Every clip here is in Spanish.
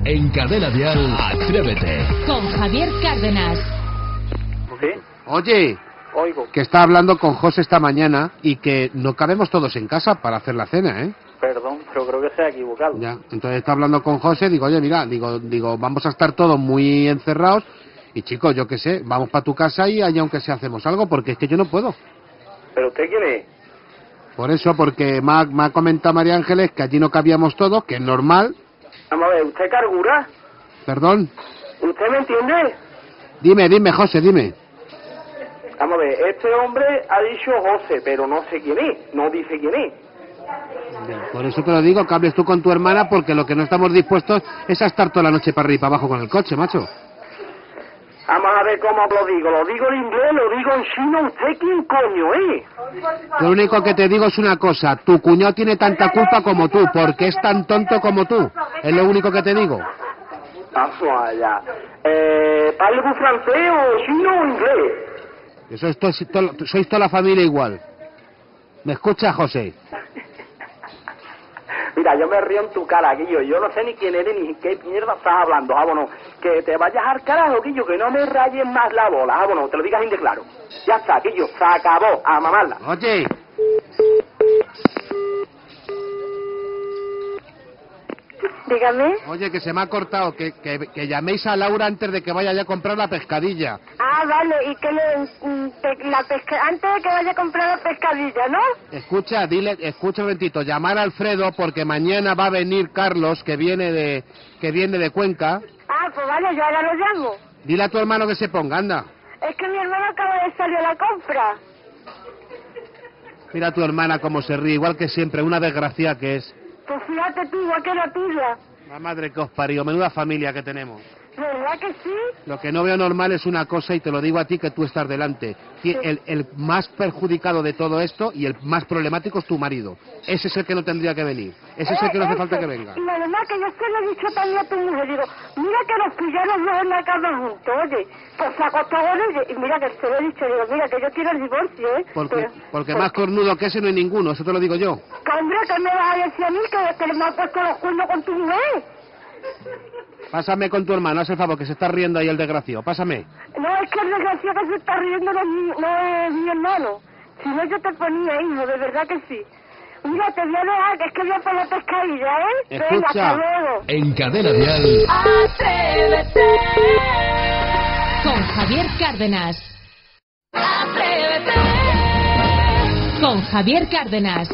En Cadena Dial, Atrévete. Con Javier Cárdenas. ¿Sí? Oye, Oigo. que está hablando con José esta mañana y que no cabemos todos en casa para hacer la cena, ¿eh? Perdón, pero creo que se ha equivocado. Ya, entonces está hablando con José, digo, oye, mira, digo, vamos a estar todos muy encerrados y chicos, yo qué sé, vamos para tu casa y allá aunque sea hacemos algo, porque es que yo no puedo. ¿Pero usted quién es? Por eso, porque me ha comentado María Ángeles que allí no cabíamos todos, que es normal. Vamos a ver, ¿usted cargura? Perdón. ¿Usted me entiende? Dime, José, dime. Vamos a ver, este hombre ha dicho José, pero no sé quién es, no dice quién es. Por eso te lo digo, que hables tú con tu hermana, porque lo que no estamos dispuestos es a estar toda la noche para arriba y para abajo con el coche, macho. Vamos a ver cómo lo digo en inglés, lo digo en chino, ¿usted quién coño es? Lo único que te digo es una cosa, tu cuñado tiene tanta culpa como tú, porque es tan tonto como tú, es lo único que te digo. Vamos allá. ¿Parle francés o chino o inglés? Sois toda la familia igual. ¿Me escuchas, José? Mira, yo me río en tu cara, Guillo. Yo no sé ni quién eres ni qué mierda estás hablando, vámonos. Que te vayas al carajo, Guillo, que no me rayes más la bola, vámonos, te lo digas de claro. Ya está, Guillo, se acabó, a mamarla. Oye. Dígame. Oye, que se me ha cortado, que llaméis a Laura antes de que vaya ya a comprar la pescadilla. Ah, vale, y que antes de que vaya a comprar la pescadilla, ¿no? Escucha un momentito, llamar a Alfredo porque mañana va a venir Carlos, que viene de Cuenca. Ah, pues vale, yo ahora lo llamo. Dile a tu hermano que se ponga, anda. Es que mi hermano acaba de salir a la compra. Mira a tu hermana cómo se ríe, igual que siempre, una desgracia que es. Pues fíjate tú, igual que la tuya. La madre que os parió, menuda familia que tenemos. ¿Verdad que sí? Lo que no veo normal es una cosa, y te lo digo a ti que tú estás delante. Sí. El más perjudicado de todo esto y el más problemático es tu marido. Ese es el que no tendría que venir. Ese es el que no hace falta que venga. Y además que yo se lo he dicho también a tu mujer, digo, mira que nos pillamos dos en la cama juntos, oye, pues se acostó con ella, y mira que se lo he dicho, digo, mira que yo quiero el divorcio, ¿eh? Porque más cornudo que ese no hay ninguno, eso te lo digo yo. Que hombre, ¿qué me vas a decir a mí que me has puesto los cuernos con tu mujer? Pásame con tu hermano, haz el favor, que se está riendo ahí el desgraciado. Pásame. No, es que el desgraciado que se está riendo no es mi hermano. Si no, yo te ponía, hijo, de verdad que sí. Mira, te voy a dejar, que es que voy a por la pescadilla, ¿eh? Venga, Escucha. hasta luego. En Cadena Dial, Atrévete. Con Javier Cárdenas. Atrévete. Con Javier Cárdenas.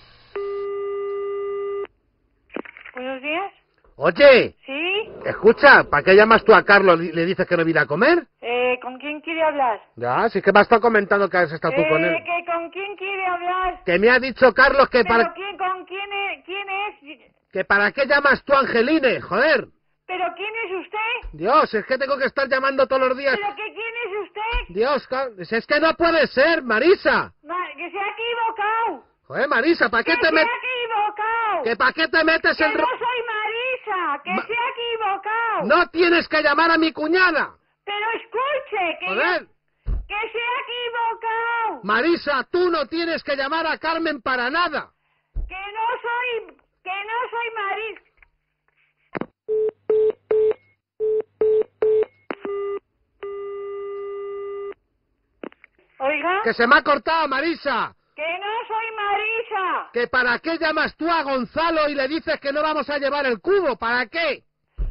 Buenos días. Oye, ¿Sí? escucha, ¿para qué llamas tú a Carlos y le dices que no viene a comer? ¿Con quién quiere hablar? Ya, sí que me has estado comentando que has estado tú con él. ¿Con quién quiere hablar? Que me ha dicho Carlos que ¿Pero para... con quién es? Que para qué llamas tú a Angeline, joder. ¿Pero quién es usted? Dios, es que tengo que estar llamando todos los días. ¿Pero quién es usted? Dios, es que no puede ser, Marisa. Que se ha equivocado. Joder, Marisa, ¿para qué te metes? equivocado. ¿Que para qué te metes en... soy Marisa, se ha equivocado. No tienes que llamar a mi cuñada. Pero escuche, Joder. que se ha equivocado. Marisa, tú no tienes que llamar a Carmen para nada. Que no soy Marisa. Oiga, Que se me ha cortado, Marisa. que no soy Marisa. ¿Que para qué llamas tú a Gonzalo y le dices que no vamos a llevar el cubo? ¿Para qué?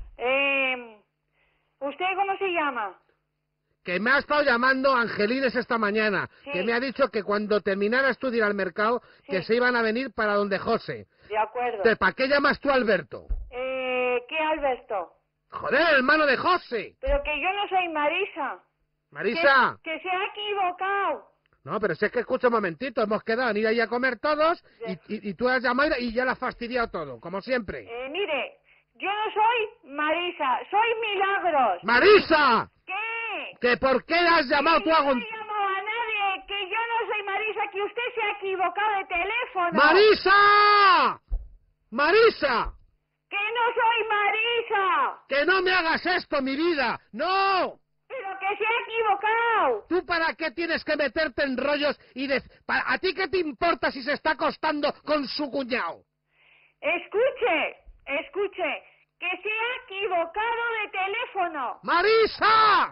¿Usted cómo se llama? Que me ha estado llamando Angelines esta mañana, Sí. que me ha dicho que cuando terminaras tú de ir al mercado, Sí. que se iban a venir para donde José. De acuerdo. ¿Para qué llamas tú a Alberto? ¿Qué Alberto? Joder, el hermano de José. Pero que yo no soy Marisa. Marisa. Que se ha equivocado. No, pero si es que escucha un momentito, hemos quedado en ir ahí a comer todos y tú has llamado y ya la has fastidiado todo, como siempre. Mire, yo no soy Marisa, soy Milagros. ¡Marisa! ¿Qué? ¿Que por qué has llamado tú a Yo no Gonzalo? llamo a nadie, que yo no soy Marisa, que usted se ha equivocado de teléfono. ¡Marisa! ¡Marisa! ¡Que no soy Marisa! ¡Que no me hagas esto, mi vida! ¡No! ¡Pero que se ha equivocado! ¿Tú para qué tienes que meterte en rollos ¿A ti qué te importa si se está acostando con su cuñado? Escuche, que se ha equivocado de teléfono. ¡Marisa!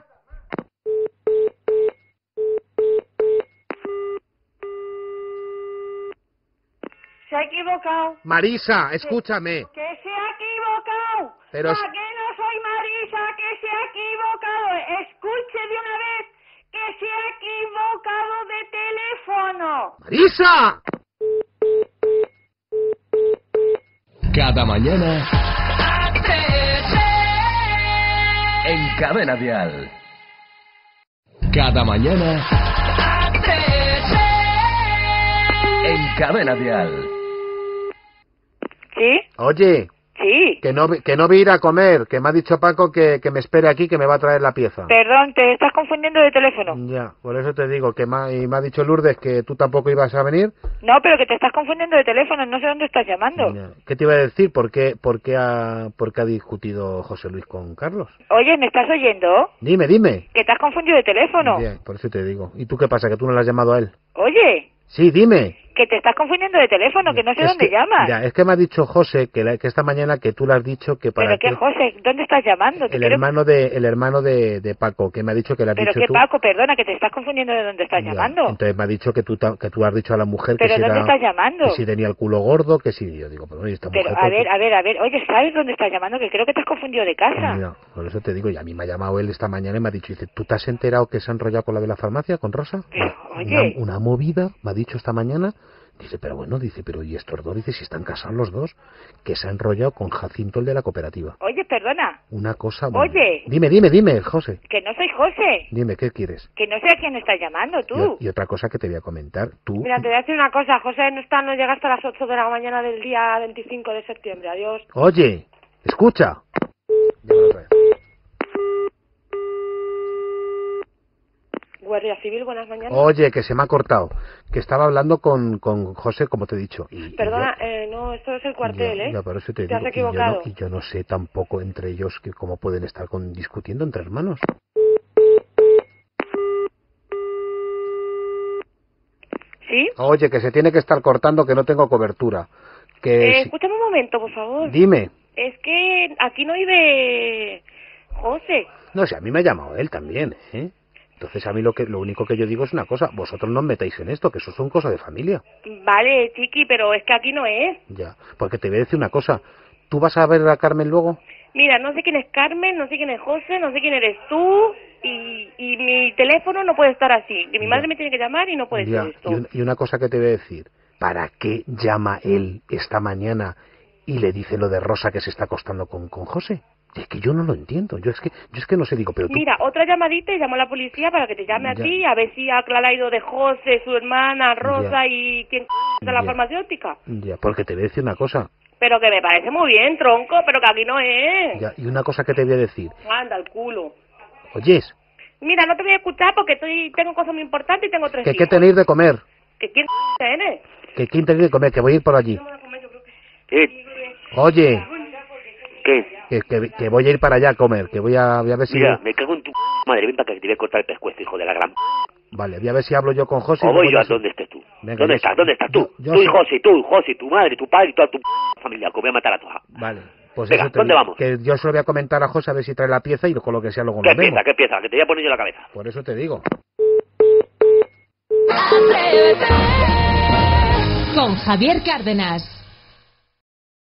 Se ha equivocado. Marisa, escúchame. Que se ha equivocado. Pero ¿A que no soy Marisa? Que se ha equivocado. Escuche de una vez que se ha equivocado de teléfono. ¡Marisa! Cada mañana en Cadena Dial. Cada mañana en Cadena Dial. ¿Sí? Oye, Sí. que no voy a ir a comer, que me ha dicho Paco que me espere aquí, que me va a traer la pieza. Perdón, te estás confundiendo de teléfono. Ya, por eso te digo, y me ha dicho Lourdes que tú tampoco ibas a venir. No, pero que te estás confundiendo de teléfono, no sé dónde estás llamando. Ya. ¿Qué te iba a decir? ¿Por qué ha discutido José Luis con Carlos? Oye, ¿me estás oyendo? Dime. Que te has confundido de teléfono. Ya, por eso te digo. ¿Y tú qué pasa, que tú no le has llamado a él? Oye, Sí, dime. que te estás confundiendo de teléfono, que no sé dónde llamas. Ya, es que me ha dicho José que esta mañana que tú le has dicho que para Pero que, José, ¿dónde estás llamando? Te el quiero- hermano de Paco, que me ha dicho que le has Pero dicho que tú. Paco, perdona, que te estás confundiendo de dónde estás Ya, llamando. entonces me ha dicho que tú has dicho a la mujer ¿Pero que dónde estás llamando? que si tenía el culo gordo, que si yo digo, pero oye, esta Pero, mujer a ver, oye, ¿sabes dónde estás llamando? Que creo que te has confundido de casa. Mira, por eso te digo, y a mí me ha llamado él esta mañana y me ha dicho, dice, ¿tú te has enterado que se ha enrollado con la de la farmacia, con Rosa? Pero, oye. Una movida, me ha dicho esta mañana. Dice, pero bueno, pero ¿y estos dos? Dice, si están casados los dos, que se ha enrollado con Jacinto, el de la cooperativa. Oye, perdona, Una cosa... Oye. Dime, José. que no soy José. Dime, ¿qué quieres? Que no sé a quién estás llamando, tú. Y otra cosa que te voy a comentar, tú... Mira, te voy a decir una cosa, José no llega hasta las 8 de la mañana del día 25 de septiembre, adiós. Oye, escucha. Llámalo otra vez. Guardia Civil, buenas mañanas. Oye, que se me ha cortado. Que estaba hablando con José, como te he dicho. Perdona, no, esto es el cuartel, ¿eh? Ya, por eso te Te has digo, equivocado. y yo no sé tampoco entre ellos que cómo pueden estar discutiendo entre hermanos. ¿Sí? Oye, que se tiene que estar cortando, que no tengo cobertura. Que Escúchame un momento, por favor. Dime. Es que aquí no vive José. No sé, a mí me ha llamado él también, ¿eh? Entonces a mí lo único que yo digo es una cosa, vosotros no os metáis en esto, que eso son cosas de familia. Vale, chiqui, pero es que aquí no es. Ya, porque te voy a decir una cosa, ¿tú vas a ver a Carmen luego? Mira, no sé quién es Carmen, no sé quién es José, no sé quién eres tú, y mi teléfono no puede estar así. Que mi madre me tiene que llamar y no puede Ya, ser esto. y una cosa que te voy a decir, ¿para qué llama él esta mañana y le dice lo de Rosa que se está acostando con José? Es que yo no lo entiendo, yo es que no sé, digo, pero tú... Mira, otra llamadita y llamo a la policía para que te llame a Ya. ti, a ver si ha ido de José, su hermana, Rosa Ya. y quién de la Ya. farmacéutica. Ya, porque te voy a decir una cosa, Pero que me parece muy bien, tronco, pero que aquí no es. ya, y una cosa que te voy a decir, Anda, el culo. oyes, Mira, no te voy a escuchar porque tengo cosas muy importantes y tengo 3 que hijos. qué tenéis de comer, ¿Que quién eres? que quién tenéis de comer, que voy a ir por allí. ¿Qué? Oye, ¿Qué? que voy a ir para allá a comer, que voy a ver si... Mira, me cago en tu madre, ven para que te voy a cortar el pescuezo, hijo de la gran... Vale, voy a ver si hablo yo con José. O y voy luego yo ya a sí. donde estés tú. Venga, ¿Dónde yo estás? sí. ¿Dónde estás tú? Yo Tú y sí. José, tu madre, tu padre y toda tu familia, que voy a matar a todos. Vale, pues Venga, eso te ¿dónde digo, vamos? que yo se lo voy a comentar a José a ver si trae la pieza y con lo que sea luego ¿Qué nos vemos. pieza? ¿Qué pieza? Que te voy a poner yo la cabeza. Por eso te digo. Con Javier Cárdenas.